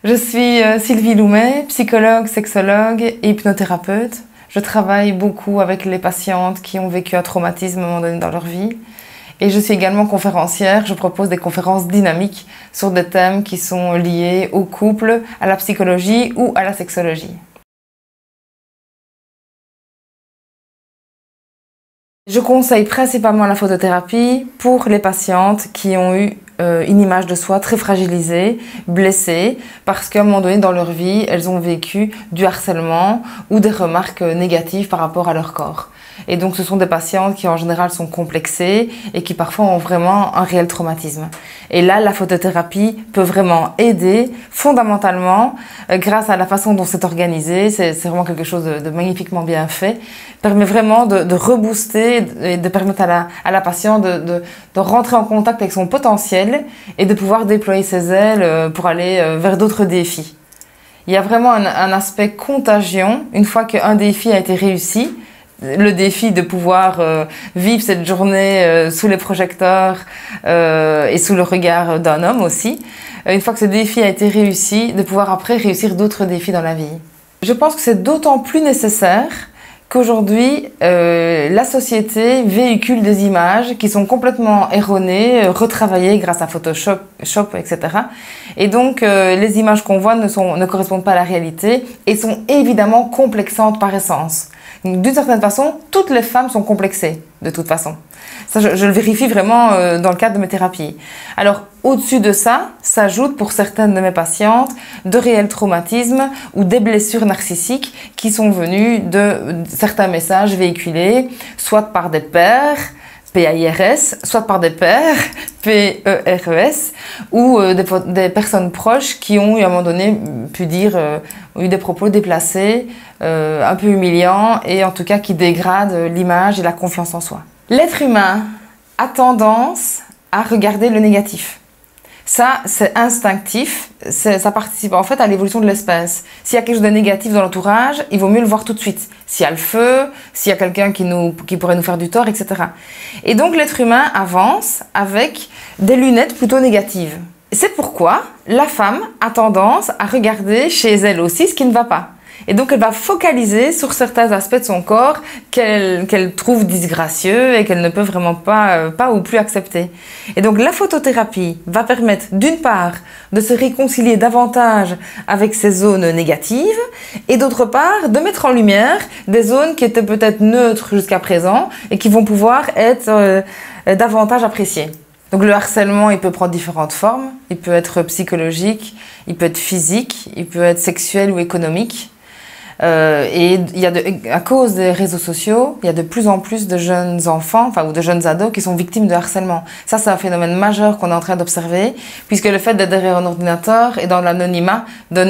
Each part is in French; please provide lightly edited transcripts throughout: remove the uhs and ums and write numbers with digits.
Je suis Sylvie Loumet, psychologue, sexologue et hypnothérapeute. Je travaille beaucoup avec les patientes qui ont vécu un traumatisme à un moment donné dans leur vie. Et je suis également conférencière. Je propose des conférences dynamiques sur des thèmes qui sont liés au couple, à la psychologie ou à la sexologie. Je conseille principalement la photothérapie pour les patientes qui ont eu une image de soi très fragilisée, blessée, parce qu'à un moment donné dans leur vie, elles ont vécu du harcèlement ou des remarques négatives par rapport à leur corps. Et donc ce sont des patientes qui en général sont complexées et qui parfois ont vraiment un réel traumatisme. Et là, la photothérapie peut vraiment aider fondamentalement grâce à la façon dont c'est organisé. C'est vraiment quelque chose de magnifiquement bien fait. Permet vraiment de rebooster et de permettre à la patiente de rentrer en contact avec son potentiel et de pouvoir déployer ses ailes pour aller vers d'autres défis. Il y a vraiment un aspect contagion une fois qu'un défi a été réussi. Le défi de pouvoir vivre cette journée sous les projecteurs et sous le regard d'un homme aussi. Une fois que ce défi a été réussi, de pouvoir après réussir d'autres défis dans la vie. Je pense que c'est d'autant plus nécessaire qu'aujourd'hui, la société véhicule des images qui sont complètement erronées, retravaillées grâce à Photoshop, etc. Et donc, les images qu'on voit ne correspondent pas à la réalité et sont évidemment complexantes par essence. D'une certaine façon, toutes les femmes sont complexées, de toute façon. Ça, je le vérifie vraiment dans le cadre de mes thérapies. Alors, au-dessus de ça, s'ajoutent pour certaines de mes patientes de réels traumatismes ou des blessures narcissiques qui sont venues de certains messages véhiculés, soit par des pères, P-A-I-R-S, soit par des pères, P-E-R-E-S, ou des personnes proches qui ont, à un moment donné, pu dire, eu des propos déplacés, un peu humiliants, et en tout cas qui dégradent l'image et la confiance en soi. L'être humain a tendance à regarder le négatif. Ça, c'est instinctif, ça participe en fait à l'évolution de l'espèce. S'il y a quelque chose de négatif dans l'entourage, il vaut mieux le voir tout de suite. S'il y a le feu, s'il y a quelqu'un qui pourrait nous faire du tort, etc. Et donc l'être humain avance avec des lunettes plutôt négatives. C'est pourquoi la femme a tendance à regarder chez elle aussi ce qui ne va pas. Et donc elle va focaliser sur certains aspects de son corps qu'elle trouve disgracieux et qu'elle ne peut vraiment pas ou plus accepter. Et donc la photothérapie va permettre d'une part de se réconcilier davantage avec ces zones négatives et d'autre part de mettre en lumière des zones qui étaient peut-être neutres jusqu'à présent et qui vont pouvoir être davantage appréciées. Donc le harcèlement, il peut prendre différentes formes. Il peut être psychologique, il peut être physique, il peut être sexuel ou économique. Et à cause des réseaux sociaux, il y a de plus en plus de jeunes enfants, ou de jeunes ados qui sont victimes de harcèlement. Ça, c'est un phénomène majeur qu'on est en train d'observer, puisque le fait d'être derrière un ordinateur et dans l'anonymat donne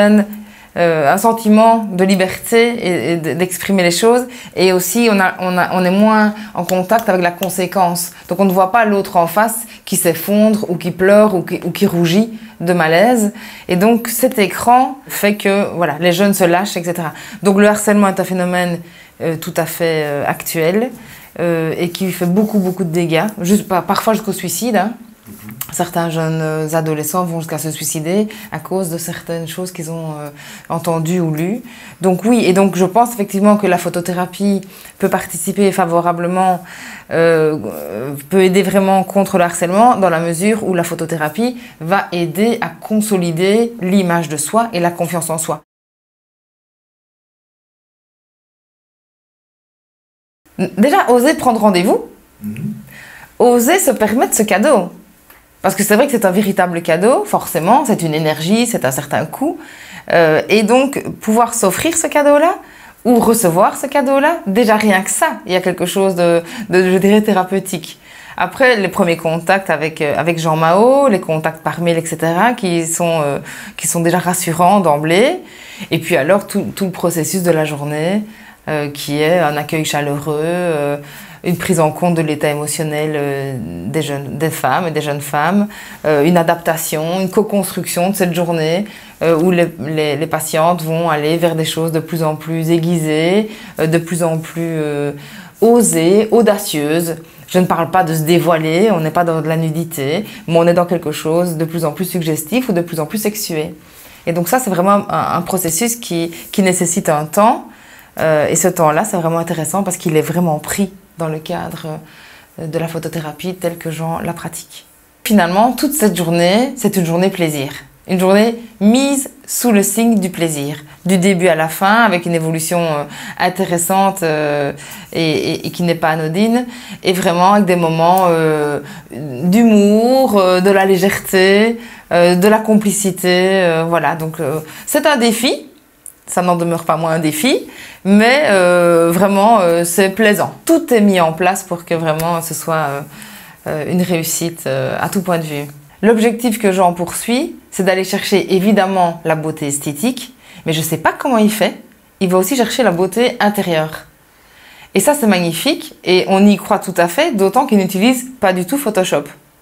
un sentiment de liberté et d'exprimer les choses. Et aussi, on est moins en contact avec la conséquence. Donc, on ne voit pas l'autre en face qui s'effondre ou qui pleure ou qui rougit de malaise. Et donc, cet écran fait que voilà, les jeunes se lâchent, etc. Donc, le harcèlement est un phénomène tout à fait actuel et qui fait beaucoup de dégâts, parfois jusqu'au suicide. Hein. Certains jeunes adolescents vont jusqu'à se suicider à cause de certaines choses qu'ils ont entendues ou lues. Donc oui, et donc je pense effectivement que la photothérapie peut participer favorablement, peut aider vraiment contre le harcèlement dans la mesure où la photothérapie va aider à consolider l'image de soi et la confiance en soi. Déjà, oser prendre rendez-vous, oser se permettre ce cadeau. Parce que c'est vrai que c'est un véritable cadeau, forcément, c'est une énergie, c'est un certain coût. Et donc, pouvoir s'offrir ce cadeau-là, ou recevoir ce cadeau-là, déjà rien que ça, il y a quelque chose de je dirais, thérapeutique. Après, les premiers contacts avec Jean Mao, les contacts par mail, etc., qui sont déjà rassurants d'emblée. Et puis alors, tout le processus de la journée, qui est un accueil chaleureux, une prise en compte de l'état émotionnel des femmes et des jeunes femmes, une adaptation, une co-construction de cette journée où les patientes vont aller vers des choses de plus en plus aiguisées, de plus en plus osées, audacieuses. Je ne parle pas de se dévoiler, on n'est pas dans de la nudité, mais on est dans quelque chose de plus en plus suggestif ou de plus en plus sexué. Et donc ça, c'est vraiment un processus qui nécessite un temps. Et ce temps-là, c'est vraiment intéressant parce qu'il est vraiment pris dans le cadre de la photothérapie telle que Jean la pratique. Finalement, toute cette journée, c'est une journée plaisir. Une journée mise sous le signe du plaisir, du début à la fin, avec une évolution intéressante et qui n'est pas anodine, et vraiment avec des moments d'humour, de la légèreté, de la complicité. Voilà, donc c'est un défi, ça n'en demeure pas moins un défi, mais vraiment c'est plaisant. Tout est mis en place pour que vraiment ce soit une réussite à tout point de vue. L'objectif que Jean poursuit, c'est d'aller chercher évidemment la beauté esthétique, mais je ne sais pas comment il fait. Il va aussi chercher la beauté intérieure. Et ça, c'est magnifique et on y croit tout à fait, d'autant qu'il n'utilise pas du tout Photoshop.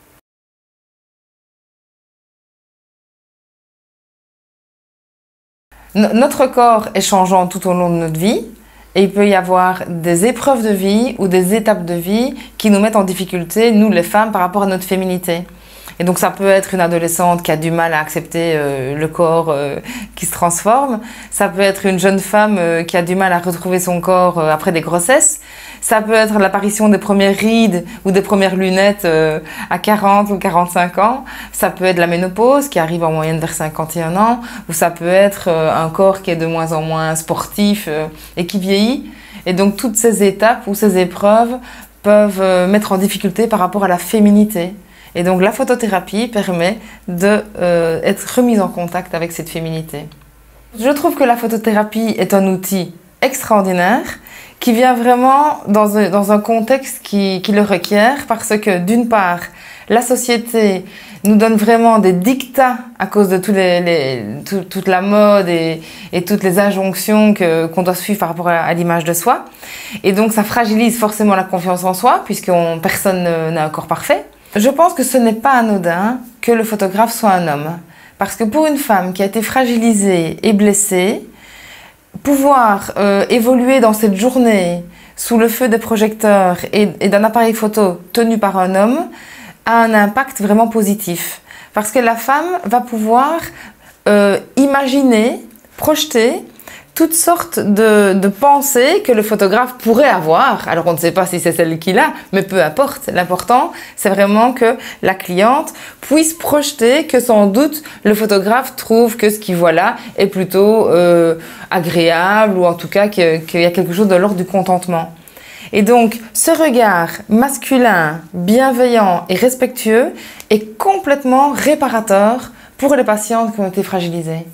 Notre corps est changeant tout au long de notre vie et il peut y avoir des épreuves de vie ou des étapes de vie qui nous mettent en difficulté, nous les femmes, par rapport à notre féminité. Et donc ça peut être une adolescente qui a du mal à accepter le corps qui se transforme. Ça peut être une jeune femme qui a du mal à retrouver son corps après des grossesses. Ça peut être l'apparition des premières rides ou des premières lunettes à 40 ou 45 ans. Ça peut être la ménopause qui arrive en moyenne vers 51 ans. Ou ça peut être un corps qui est de moins en moins sportif et qui vieillit. Et donc toutes ces étapes ou ces épreuves peuvent mettre en difficulté par rapport à la féminité. Et donc la photothérapie permet d'être remise en contact avec cette féminité. Je trouve que la photothérapie est un outil extraordinaire qui vient vraiment dans un contexte qui le requiert parce que d'une part, la société nous donne vraiment des dictats à cause de toute la mode et toutes les injonctions qu'on doit suivre par rapport à l'image de soi. Et donc ça fragilise forcément la confiance en soi puisque personne n'a un corps parfait. Je pense que ce n'est pas anodin que le photographe soit un homme. Parce que pour une femme qui a été fragilisée et blessée, pouvoir évoluer dans cette journée sous le feu des projecteurs et d'un appareil photo tenu par un homme a un impact vraiment positif. Parce que la femme va pouvoir imaginer, projeter toutes sortes de pensées que le photographe pourrait avoir. Alors on ne sait pas si c'est celle qu'il a, mais peu importe. L'important, c'est vraiment que la cliente puisse projeter que sans doute le photographe trouve que ce qu'il voit là est plutôt agréable ou en tout cas qu'il y a quelque chose de l'ordre du contentement. Et donc, ce regard masculin, bienveillant et respectueux est complètement réparateur pour les patientes qui ont été fragilisées.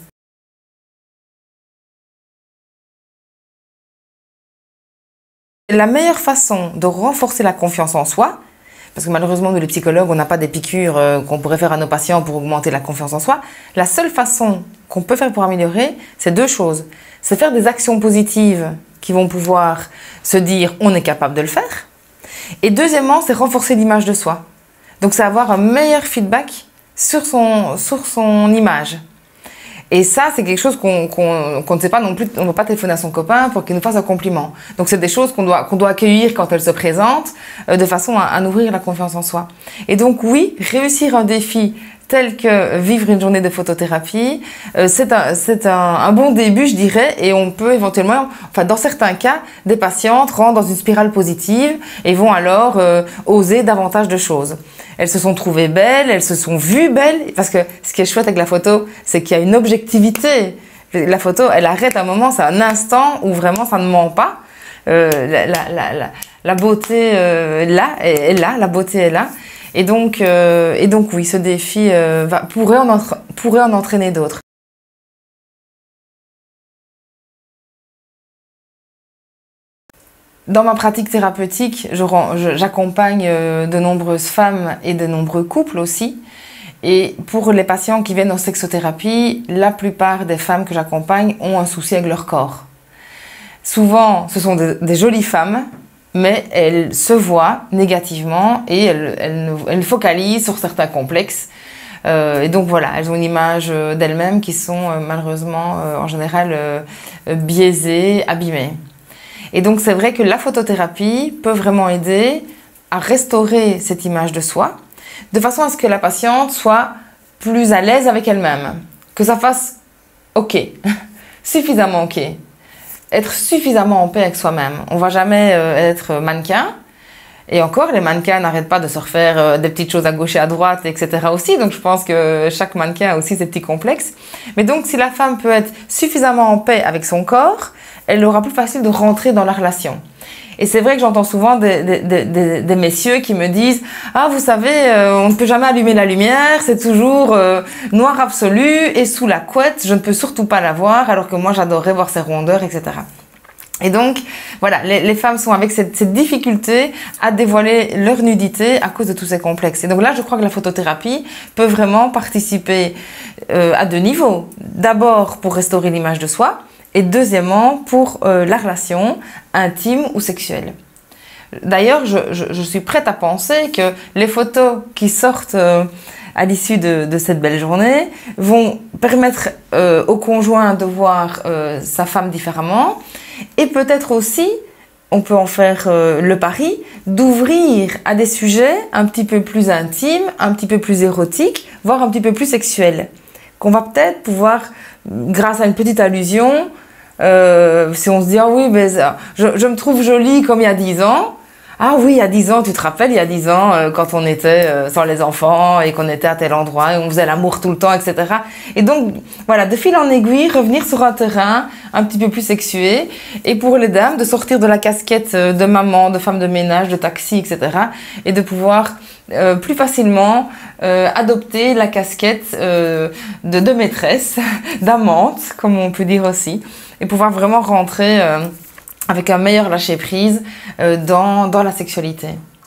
La meilleure façon de renforcer la confiance en soi, parce que malheureusement, nous les psychologues, on n'a pas des piqûres qu'on pourrait faire à nos patients pour augmenter la confiance en soi. La seule façon qu'on peut faire pour améliorer, c'est deux choses. C'est faire des actions positives qui vont pouvoir se dire on est capable de le faire. Et deuxièmement, c'est renforcer l'image de soi. Donc c'est avoir un meilleur feedback sur son image. Et ça, c'est quelque chose qu'on ne sait pas non plus, on ne doit pas téléphoner à son copain pour qu'il nous fasse un compliment. Donc c'est des choses qu'on doit accueillir quand elles se présentent, de façon à nourrir la confiance en soi. Et donc oui, réussir un défi tel que vivre une journée de photothérapie, c'est un bon début, je dirais, et on peut éventuellement, enfin dans certains cas, des patientes rentrent dans une spirale positive et vont alors oser davantage de choses. Elles se sont trouvées belles, elles se sont vues belles, parce que ce qui est chouette avec la photo, c'est qu'il y a une objectivité. La photo, elle arrête un moment, c'est un instant où vraiment ça ne ment pas. La beauté est là, la beauté est là. Et donc oui, ce défi pourrait en entraîner d'autres. Dans ma pratique thérapeutique, j'accompagne de nombreuses femmes et de nombreux couples aussi. Et pour les patients qui viennent en sexothérapie, la plupart des femmes que j'accompagne ont un souci avec leur corps. Souvent, ce sont des jolies femmes, mais elles se voient négativement et elles focalisent sur certains complexes. Et donc voilà, elles ont une image d'elles-mêmes qui sont malheureusement en général biaisées, abîmées. Et donc c'est vrai que la photothérapie peut vraiment aider à restaurer cette image de soi, de façon à ce que la patiente soit plus à l'aise avec elle-même, que ça fasse ok, suffisamment ok, être suffisamment en paix avec soi-même. On va jamais être mannequin. Et encore, les mannequins n'arrêtent pas de se refaire des petites choses à gauche et à droite, etc. aussi. Donc, je pense que chaque mannequin a aussi ses petits complexes. Mais donc, si la femme peut être suffisamment en paix avec son corps, elle aura plus facile de rentrer dans la relation. Et c'est vrai que j'entends souvent des messieurs qui me disent « Ah, vous savez, on ne peut jamais allumer la lumière, c'est toujours noir absolu et sous la couette, je ne peux surtout pas la voir, alors que moi, j'adorerais voir ses rondeurs, etc. » Et donc, voilà, les femmes sont avec cette difficulté à dévoiler leur nudité à cause de tous ces complexes. Et donc là, je crois que la photothérapie peut vraiment participer à deux niveaux. D'abord, pour restaurer l'image de soi, et deuxièmement, pour la relation intime ou sexuelle. D'ailleurs, je suis prête à penser que les photos qui sortent à l'issue de cette belle journée vont permettre au conjoint de voir sa femme différemment. Et peut-être aussi, on peut en faire le pari, d'ouvrir à des sujets un petit peu plus intimes, un petit peu plus érotiques, voire un petit peu plus sexuels. Qu'on va peut-être pouvoir, grâce à une petite allusion, si on se dit « Ah oui, mais je me trouve jolie comme il y a 10 ans », ah oui, il y a 10 ans, tu te rappelles, il y a 10 ans, quand on était sans les enfants et qu'on était à tel endroit et on faisait l'amour tout le temps, etc. Et donc, voilà, de fil en aiguille, revenir sur un terrain un petit peu plus sexué. Et pour les dames, de sortir de la casquette de maman, de femme de ménage, de taxi, etc. Et de pouvoir plus facilement adopter la casquette de maîtresse, d'amante, comme on peut dire aussi. Et pouvoir vraiment rentrer avec un meilleur lâcher-prise dans la sexualité.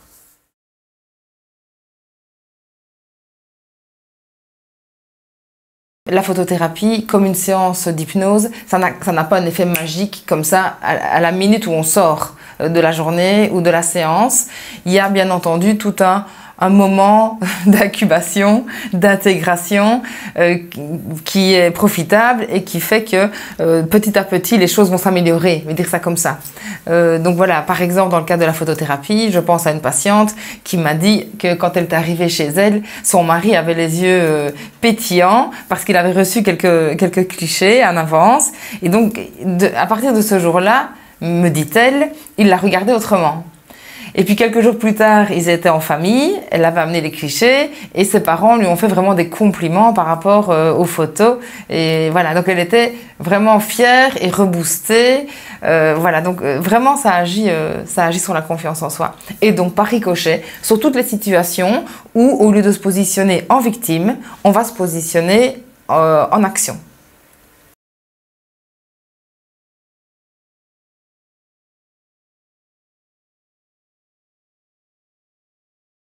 La photothérapie, comme une séance d'hypnose, ça n'a pas un effet magique comme ça à la minute où on sort de la journée ou de la séance. Il y a bien entendu tout un moment d'incubation, d'intégration qui est profitable et qui fait que petit à petit les choses vont s'améliorer, je vais dire ça comme ça. Donc voilà, par exemple dans le cas de la photothérapie, je pense à une patiente qui m'a dit que quand elle est arrivée chez elle, son mari avait les yeux pétillants parce qu'il avait reçu quelques clichés en avance et donc à partir de ce jour-là, me dit-elle, il la regardait autrement. Et puis quelques jours plus tard, ils étaient en famille, elle avait amené les clichés et ses parents lui ont fait vraiment des compliments par rapport aux photos. Et voilà, donc elle était vraiment fière et reboostée. Voilà, donc vraiment ça agit sur la confiance en soi. Et donc par ricochet, sur toutes les situations où au lieu de se positionner en victime, on va se positionner en action.